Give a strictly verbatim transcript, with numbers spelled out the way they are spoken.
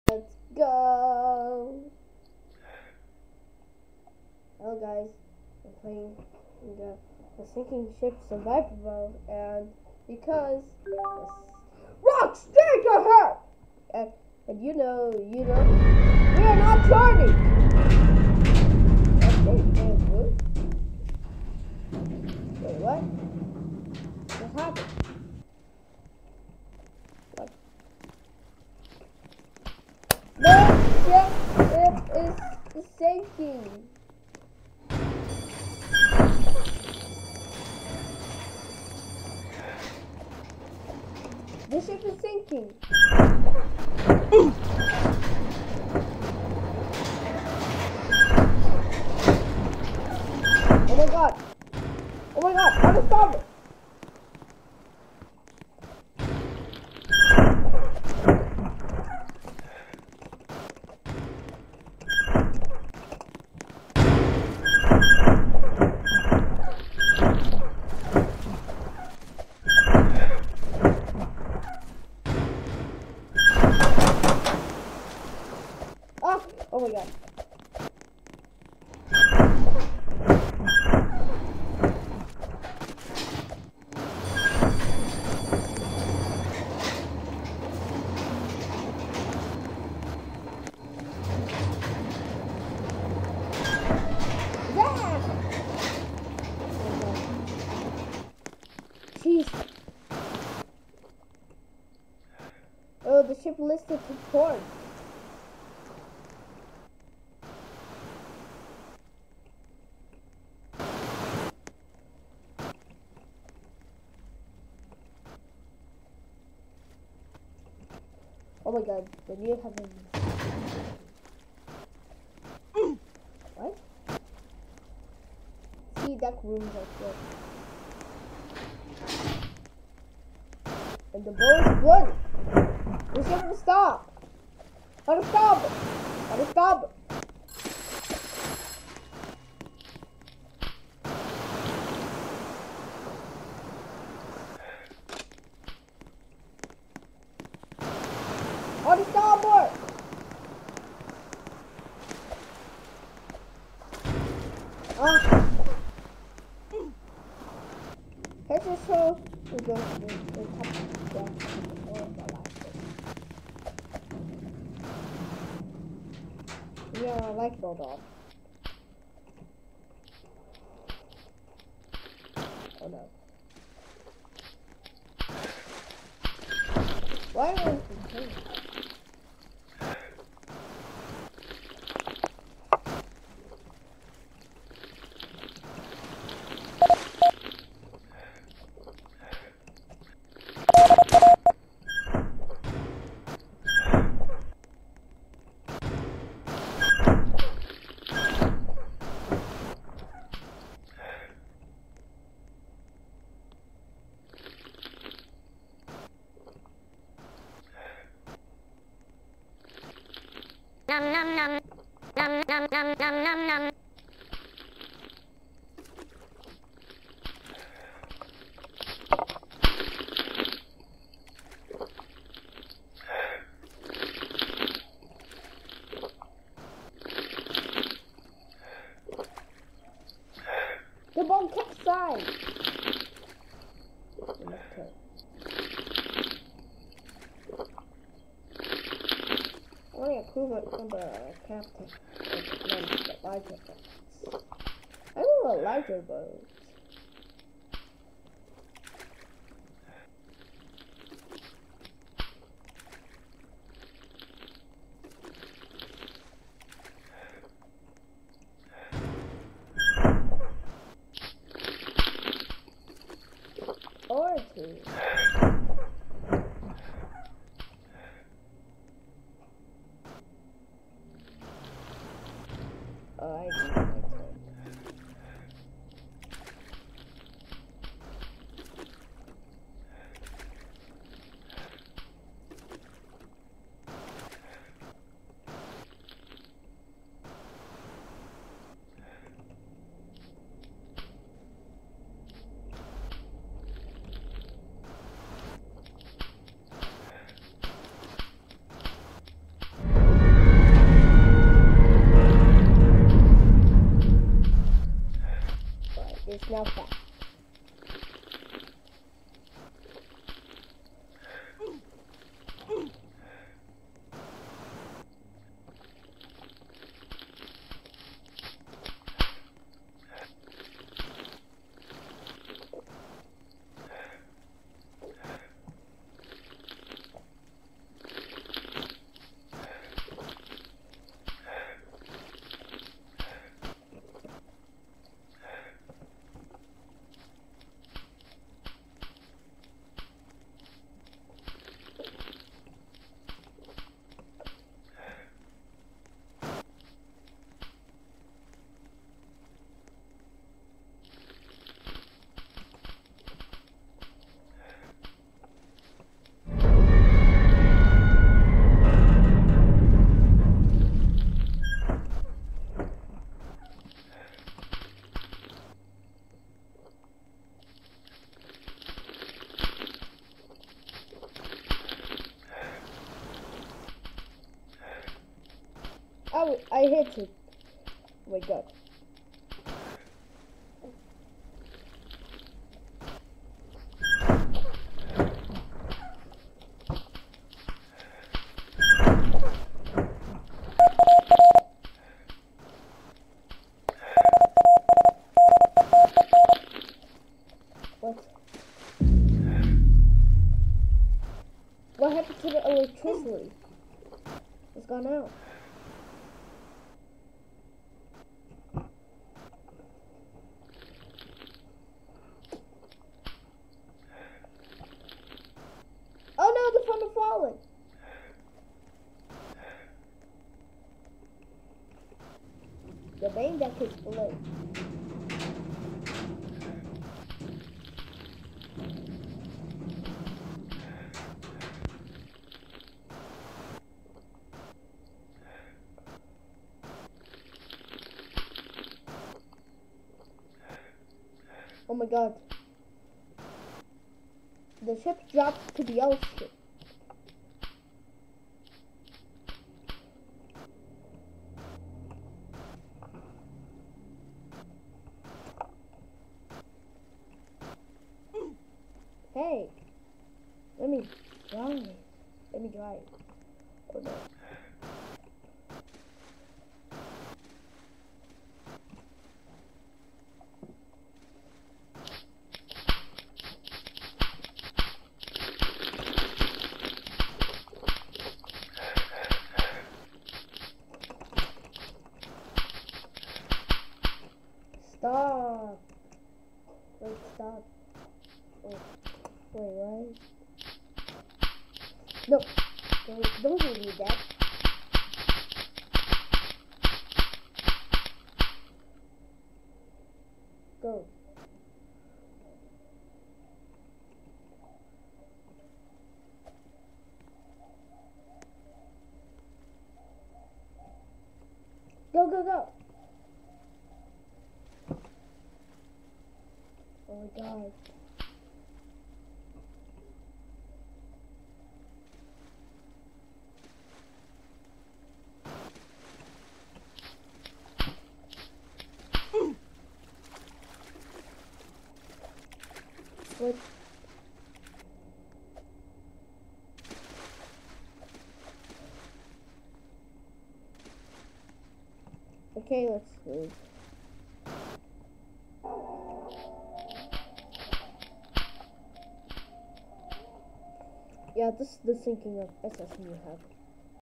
Let's go. Hello guys, I'm playing the, the sinking ship survival mode, and because the rock stink ahead, and and you know, you know, we are not charting. Okay, that's good. Wait, what? What happened? What? The ship is sinking. The ship is sinking. Oh my god. Oh my god, how to stop it? Ah, oh my god. Jeez. Oh, the ship listed to port. Oh my god, the new heaven. What? See, deck rooms are good. And the boat is good. The ship will stop. How to stop it? How to stop it? How to stop it? Ah. Here's the show. We go to the, the top of the deck. Yeah, I like Bulldog. Oh no. Why am I complaining? Nom nom nom. Nom nom nom nom nom nom. The boat capsized. Only a crew from the captain. No, the lighter boats. I want a lighter boat. Or two. Oh, I need my turn. I, I hit it. Oh my god. What? What happened to the electricity? It's gone out. Oh no, the phone is falling. The main deck is split. Oh my god. The ship dropped to the ocean. Hey, let me drive. Let me drive. Oh no. Stop. Wait, stop. Oh. Wait, what? No. Don't, don't give me that. Go. Go, go, go. Oh my god. What? Okay, let's see. Yeah, this is the sinking of S S you have.